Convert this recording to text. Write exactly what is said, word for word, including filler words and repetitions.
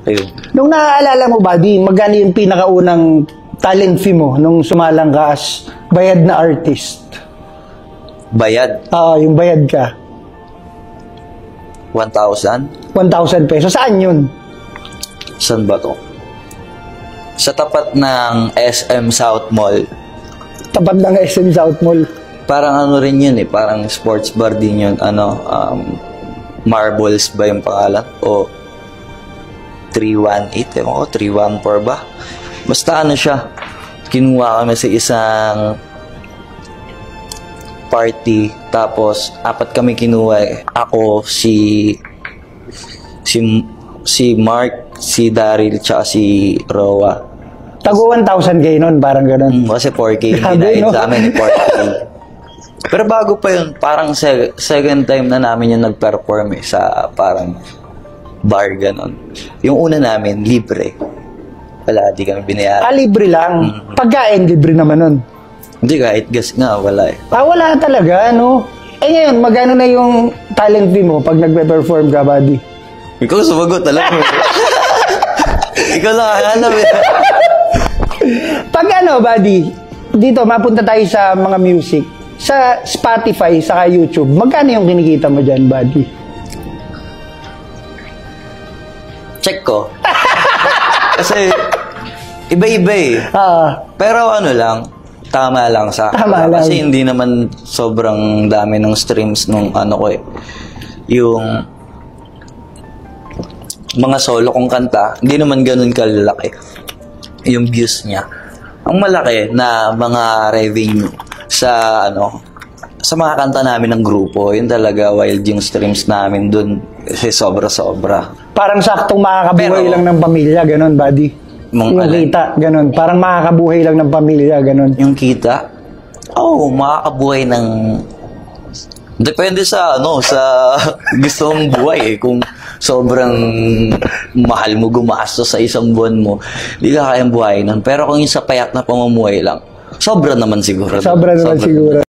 Ayun. Nung naaalala mo, buddy, magkano yung pinakaunang talent fee mo nung sumalang ka as bayad na artist? Bayad? Ah, yung bayad ka. one thousand? one thousand pesos. Saan yun? Saan ba to? Sa tapat ng S M South Mall. Tapat ng S M South Mall. Parang ano rin yun eh, parang sports bar din yun. Ano, um, Marbles ba yung pangalan? O three one eight, ewan ko, three one four ba? Basta ano siya, kinuha kami sa isang party, tapos apat kami kinuha eh. Ako, si si si Mark, si Daryl, tsaka si Roa. Tago one thousand kayo nun, parang gano'n. Mm, kasi four K, Grabe, hinahid no? sa amin four K. Pero bago pa yun, parang se- second time na namin yung nag-perform eh, sa parang bar, gano'n. Yung una namin, libre. Wala, di kami binayaran. Ah, libre lang. Mm-hmm. Pagkain, libre naman nun. Hindi, kahit gas nga, wala eh. Ah, wala talaga, no? Eh ngayon, magkano na yung talent fee mo pag nagpe-perform ka, buddy? Ikaw sumagot, alam mo. Ikaw lang hanap eh. Pag ano, buddy, dito, mapunta tayo sa mga music. Sa Spotify, saka YouTube, magkano yung kinikita mo dyan, buddy? Check ko. Kasi, iba-iba eh. Ah, Pero ano lang, tama lang sa akin. Tama lang. Kasi hindi naman sobrang dami ng streams nung ano ko eh. Yung mga solo kong kanta, hindi naman ganun kalalaki yung views niya. Ang malaki na mga revenue sa ano sa mga kanta namin ng grupo, yun talaga wild yung streams namin dun kasi sobra-sobra. parang saktong makakabuhay Pero, lang ng pamilya, ganun, buddy. Mong Yung alin? kita, ganun. Parang makakabuhay lang ng pamilya, ganun. Yung kita, oh, makakabuhay ng depende sa ano, sa gusto mong buhay eh. Kung sobrang mahal mo gumastos sa isang buwan mo, di ka kayang buhay nun. Pero kung yung sa payak na pamumuhay lang, sobra naman siguro. Sobra naman siguro.